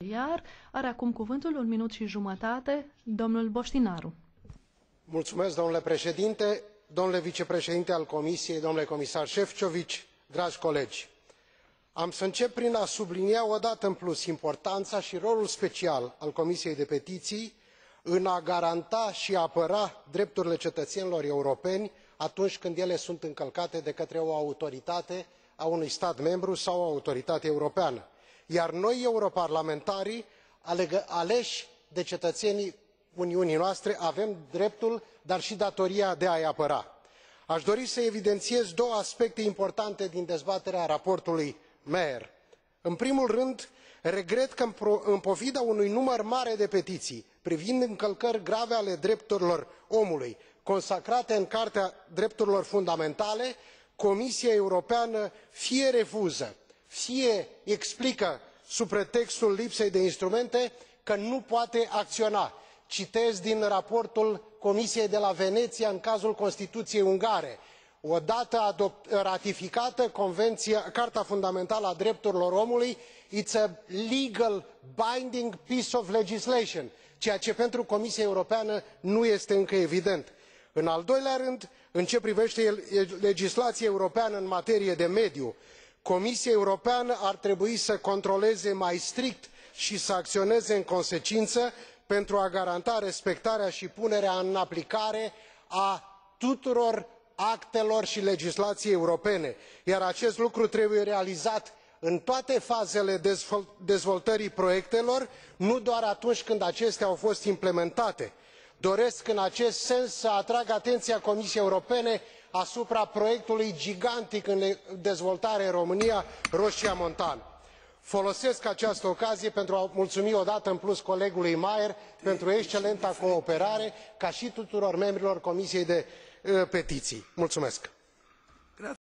Iar are acum cuvântul 1 minut și jumătate, domnul Boștinaru. Mulțumesc, domnule președinte, domnule vicepreședinte al Comisiei, domnule comisar Šefčovič, dragi colegi. Am să încep prin a sublinia o dată în plus importanța și rolul special al Comisiei de Petiții în a garanta și a apăra drepturile cetățenilor europeni atunci când ele sunt încălcate de către o autoritate a unui stat membru sau o autoritate europeană, iar noi, europarlamentarii, aleși de cetățenii Uniunii noastre, avem dreptul, dar și datoria de a i apăra. Aș dori să evidențiez două aspecte importante din dezbaterea raportului Meyer. În primul rând, regret că, în pofida unui număr mare de petiții privind încălcări grave ale drepturilor omului consacrate în Carta drepturilor fundamentale, Comisia Europeană fie refuză, fie explică sub pretextul lipsei de instrumente că nu poate acționa. Citez din raportul Comisiei de la Veneția în cazul Constituției ungare: odată ratificată Carta fundamentală a drepturilor omului, it's a legal binding piece of legislation, ceea ce pentru Comisia Europeană nu este încă evident. În al doilea rând, în ce privește legislația europeană în materie de mediu, Comisia Europeană ar trebui să controleze mai strict și să acționeze în consecință pentru a garanta respectarea și punerea în aplicare a tuturor actelor și legislației europene, iar acest lucru trebuie realizat în toate fazele dezvoltării proiectelor, nu doar atunci când acestea au fost implementate. Doresc în acest sens să atrag atenția Comisiei Europene asupra proiectului gigantic în dezvoltare în România, Roșia Montană. Folosesc această ocazie pentru a mulțumi o dată în plus colegului Meyer pentru excelenta cooperare, ca și tuturor membrilor Comisiei de petiții. Mulțumesc.